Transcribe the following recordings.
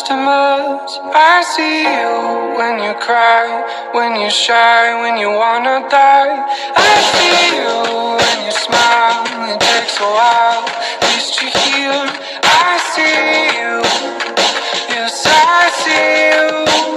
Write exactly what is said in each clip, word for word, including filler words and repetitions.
just a mess. I see you when you cry, when you're shy, when you wanna die. I see you when you smile, it takes a while, at least you're here. I see you, yes I see you.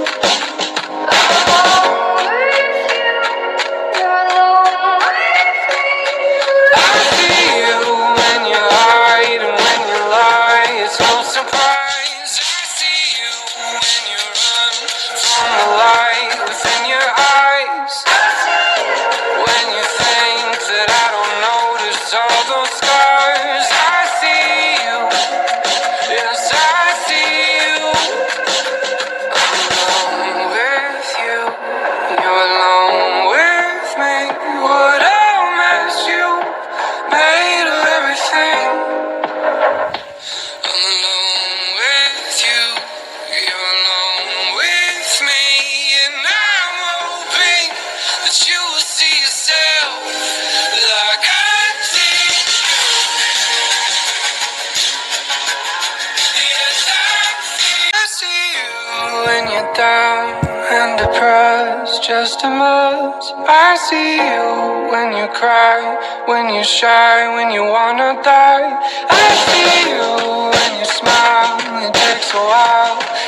I see you when you hide and when you lie, it's no surprise. I see you when you run from the light within your eyes. When you think that I don't notice all those scars, I see you, yes I see you. I'm alone with you, you're alone with me. What a mess you made of everything. I'm alone with you, you're alone with me. And I'm hoping that you will see yourself like I see. Yes, I see you when you're down and depressed, just a mess. I see you when you cry, when you're shy, when you wanna die. I see you when you smile, it takes a while,